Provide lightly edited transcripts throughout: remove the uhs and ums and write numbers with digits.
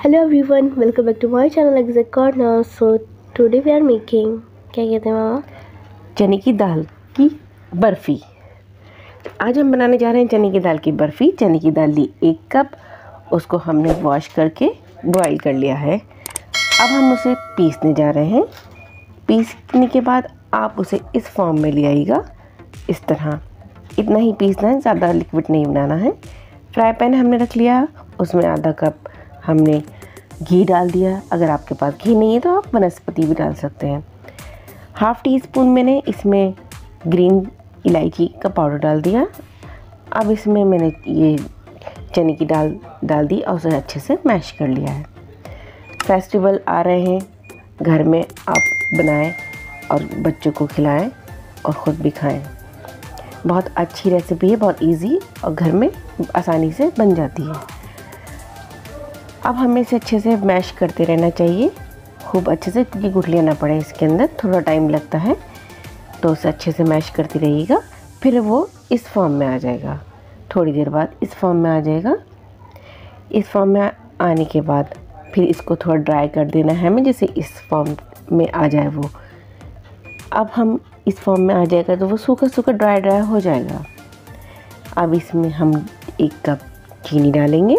Hello everyone, welcome back to my channel Exact Corner. So today we are making क्या कहते हैं मामा, चने की दाल की बर्फ़ी। आज हम बनाने जा रहे हैं चने की दाल की बर्फ़ी। चने की दाल ली 1 कप, उसको हमने वॉश करके बॉईल कर लिया है। अब हम उसे पीसने जा रहे हैं। पीसने के बाद आप उसे इस फॉर्म में ले आइएगा, इस तरह। इतना ही पीसना है, ज़्यादा लिक्विड नहीं बनाना है। फ्राई पैन हमने रख लिया, उसमें आधा कप हमने घी डाल दिया। अगर आपके पास घी नहीं है तो आप वनस्पति भी डाल सकते हैं। हाफ़ टी स्पून मैंने इसमें ग्रीन इलायची का पाउडर डाल दिया। अब इसमें मैंने ये चने की दाल डाल दी और उसे अच्छे से मैश कर लिया है। फेस्टिवल आ रहे हैं, घर में आप बनाएं और बच्चों को खिलाएं और ख़ुद भी खाएं। बहुत अच्छी रेसिपी है, बहुत इजी और घर में आसानी से बन जाती है। अब हमें इसे अच्छे से मैश करते रहना चाहिए, खूब अच्छे से, क्योंकि गुठलियाँ ना पड़े इसके अंदर, थोड़ा टाइम लगता है। तो उसे अच्छे से मैश करते रहिएगा, फिर वो इस फॉर्म में आ जाएगा। थोड़ी देर बाद इस फॉर्म में आ जाएगा। इस फॉर्म में आने के बाद फिर इसको थोड़ा ड्राई कर देना है हमें, जैसे इस फॉर्म में आ जाए वो। अब हम इस फॉर्म में आ जाएगा तो वो सूखा सूखा ड्राई हो जाएगा। अब इसमें हम 1 कप चीनी डालेंगे।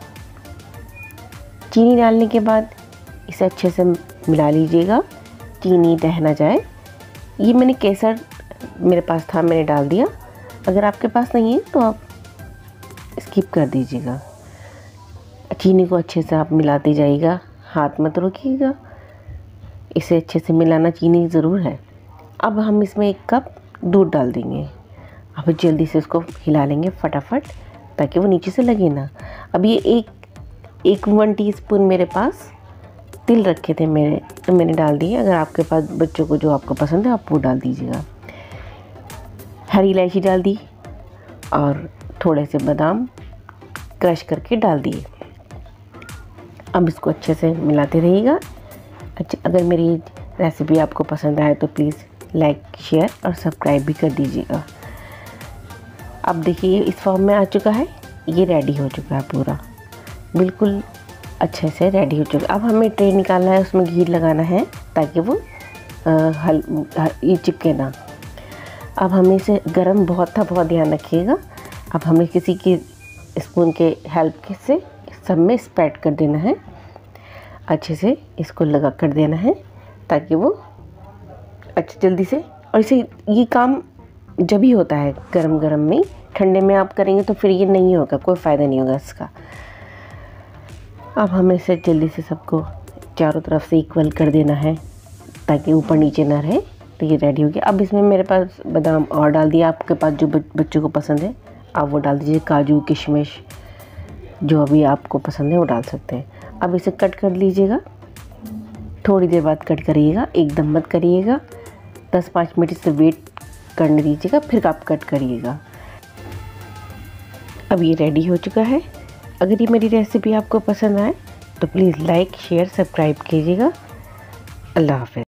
चीनी डालने के बाद इसे अच्छे से मिला लीजिएगा, चीनी ढह ना जाए। ये मैंने केसर मेरे पास था, मैंने डाल दिया। अगर आपके पास नहीं है तो आप स्किप कर दीजिएगा। चीनी को अच्छे से आप मिलाते जाइएगा, हाथ मत रोकिएगा। इसे अच्छे से मिलाना चीनी ज़रूर है। अब हम इसमें 1 कप दूध डाल देंगे। अब जल्दी से इसको हिला लेंगे फटाफट, ताकि वो नीचे से लगे ना। अब ये 1 टीस्पून मेरे पास तिल रखे थे मेरे, तो मैंने डाल दिए। अगर आपके पास बच्चों को जो आपको पसंद है आप वो डाल दीजिएगा। हरी इलायची डाल दी और थोड़े से बादाम क्रश करके डाल दिए। अब इसको अच्छे से मिलाते रहिएगा। अच्छा, अगर मेरी रेसिपी आपको पसंद आए तो प्लीज़ लाइक, शेयर और सब्सक्राइब भी कर दीजिएगा। अब देखिए इस फॉर्म में आ चुका है, ये रेडी हो चुका है पूरा, बिल्कुल अच्छे से रेडी हो चुका। अब हमें ट्रे निकालना है, उसमें घी लगाना है ताकि वो ये चिपके ना। अब हमें इसे गर्म बहुत था, बहुत ध्यान रखिएगा। अब हमें किसी की स्पून के हेल्प से सब में स्प्रेड कर देना है, अच्छे से इसको लगा कर देना है ताकि वो अच्छे जल्दी से। और इसे ये काम जब ही होता है गरम गरम में, ठंडे में आप करेंगे तो फिर ये नहीं होगा, कोई फ़ायदा नहीं होगा इसका। अब हमें इसे जल्दी से सबको चारों तरफ से इक्वल कर देना है ताकि ऊपर नीचे ना रहे। तो ये रेडी हो गया। अब इसमें मेरे पास बादाम और डाल दिया। आपके पास जो बच्चों को पसंद है आप वो डाल दीजिए, काजू किशमिश जो अभी आपको पसंद है वो डाल सकते हैं। अब इसे कट कर लीजिएगा, थोड़ी देर बाद कट करिएगा, एकदम मत करिएगा। 10-5 मिनट से वेट करने दीजिएगा, फिर आप कट करिएगा। अब ये रेडी हो चुका है। अगर ये मेरी रेसिपी आपको पसंद आए तो प्लीज़ लाइक, शेयर, सब्सक्राइब कीजिएगा। अल्लाह हाफ़िज़।